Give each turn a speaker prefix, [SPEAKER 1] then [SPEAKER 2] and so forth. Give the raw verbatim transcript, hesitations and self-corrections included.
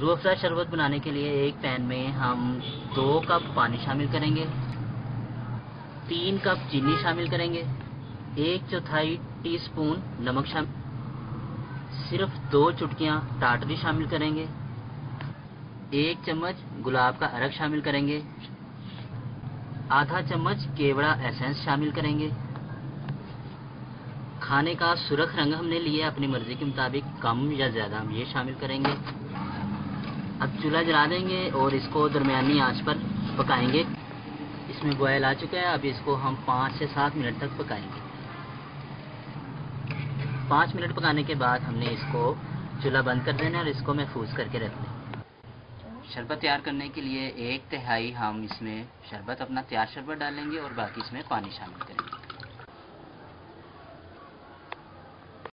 [SPEAKER 1] रूह अफ़ज़ा शरबत बनाने के लिए एक पैन में हम दो कप पानी शामिल करेंगे, तीन कप चीनी शामिल करेंगे, एक चौथाई टीस्पून नमक शामिल, सिर्फ दो चुटकियाँ टाटरी शामिल करेंगे, एक चम्मच गुलाब का अरक शामिल करेंगे, आधा चम्मच केवड़ा एसेंस शामिल करेंगे। खाने का सुरख रंग हमने लिया अपनी मर्जी के मुताबिक, कम या ज़्यादा हम ये शामिल करेंगे। अब चूल्हा जला देंगे और इसको दरमियानी आंच पर पकाएंगे। इसमें बॉयल आ चुका है, अब इसको हम पाँच से सात मिनट तक पकाएंगे। पाँच मिनट पकाने के बाद हमने इसको चूल्हा बंद कर देना है और इसको महफूज करके रख दें। शरबत तैयार करने के लिए एक तिहाई हम इसमें शरबत अपना तैयार शरबत डालेंगे और बाकी इसमें पानी शामिल करेंगे।